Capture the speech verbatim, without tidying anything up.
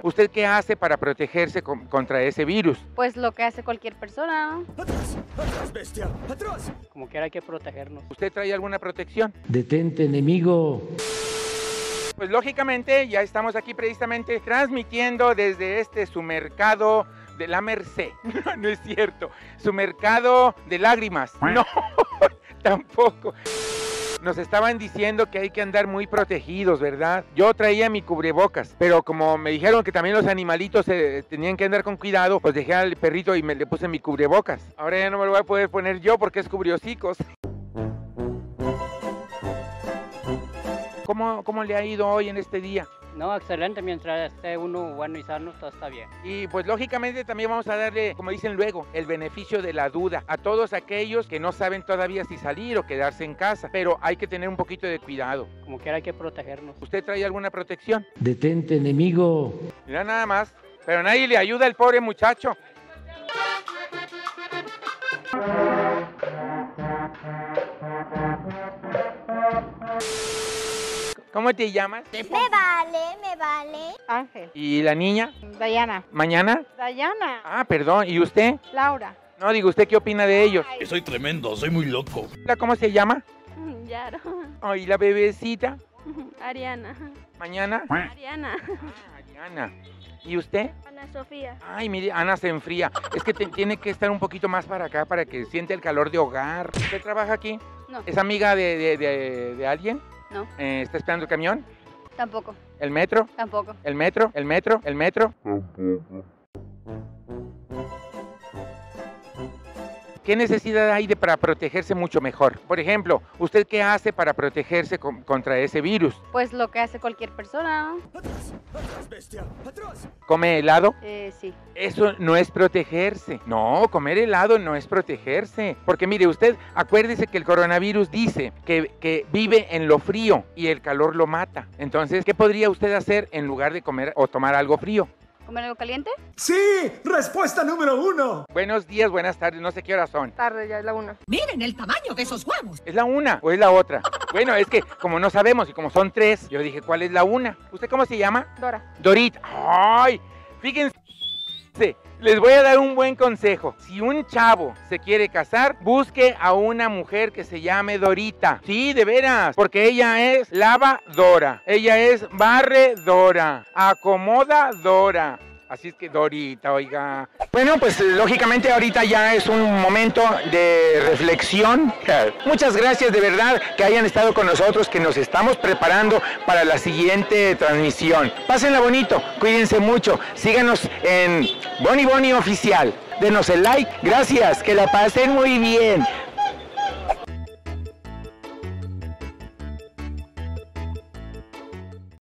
¿Usted qué hace para protegerse con, contra ese virus? Pues lo que hace cualquier persona, ¿no? ¡Atrás! ¡Atrás, bestia! ¡Atrás! Como quiera hay que protegernos. ¿Usted trae alguna protección? Detente, enemigo. Pues lógicamente ya estamos aquí precisamente transmitiendo desde este su mercado de la Merced. No es cierto, su mercado de lágrimas. No, tampoco. Nos estaban diciendo que hay que andar muy protegidos, ¿verdad? Yo traía mi cubrebocas, pero como me dijeron que también los animalitos eh, tenían que andar con cuidado, pues dejé al perrito y me le puse mi cubrebocas. Ahora ya no me lo voy a poder poner yo porque es cubriocicos. ¿Cómo, ¿Cómo le ha ido hoy en este día? No, excelente, mientras esté uno bueno y sano, todo está bien. Y pues lógicamente también vamos a darle, como dicen luego, el beneficio de la duda a todos aquellos que no saben todavía si salir o quedarse en casa, pero hay que tener un poquito de cuidado. Como quiera hay que protegernos. ¿Usted trae alguna protección? Detente, enemigo. Mira nada más, pero nadie le ayuda al pobre muchacho. ¿Cómo te llamas? Me vale, me vale. Ángel. ¿Y la niña? Dayana. ¿Mañana? Dayana. Ah, perdón. ¿Y usted? Laura. No, digo, ¿usted qué opina de ellos? Soy tremendo, soy muy loco. ¿Cómo se llama? Yaro. Oh, ¿y la bebecita? Ariana. ¿Mañana? Ariana. Ah, Ariana. ¿Y usted? Ana Sofía. Ay, mire, Ana se enfría. Es que te- tiene que estar un poquito más para acá para que siente el calor de hogar. ¿Usted trabaja aquí? No. ¿Es amiga de, de, de- de alguien? No. Eh, ¿Está esperando el camión? Tampoco. ¿El metro? Tampoco. ¿El metro? ¿El metro? ¿El metro? ¿Qué necesidad hay de para protegerse mucho mejor? Por ejemplo, ¿usted qué hace para protegerse con- contra ese virus? Pues lo que hace cualquier persona, ¿no? ¡Atrás! ¡Atrás, bestia! ¡Atrás! ¿Come helado? Eh, sí. Eso no es protegerse. No, comer helado no es protegerse. Porque mire, usted acuérdese que el coronavirus dice que, que vive en lo frío y el calor lo mata. Entonces, ¿qué podría usted hacer en lugar de comer o tomar algo frío? ¿Comer algo caliente? ¡Sí! ¡Respuesta número uno! Buenos días, buenas tardes, no sé qué horas son. Tarde, ya es la una. Miren el tamaño de esos huevos. ¿Es la una o es la otra? Bueno, es que como no sabemos y como son tres, yo dije, ¿cuál es la una? ¿Usted cómo se llama? Dora. Dorita. ¡Ay! Fíjense, les voy a dar un buen consejo. Si un chavo se quiere casar, busque a una mujer que se llame Dorita. Sí, de veras, porque ella es lavadora, ella es barredora, acomodadora. Así es que Dorita, oiga. Bueno, pues lógicamente ahorita ya es un momento de reflexión. Muchas gracias de verdad que hayan estado con nosotros, que nos estamos preparando para la siguiente transmisión. Pásenla bonito, cuídense mucho, síganos en Boni Boni Oficial. Denos el like, gracias, que la pasen muy bien.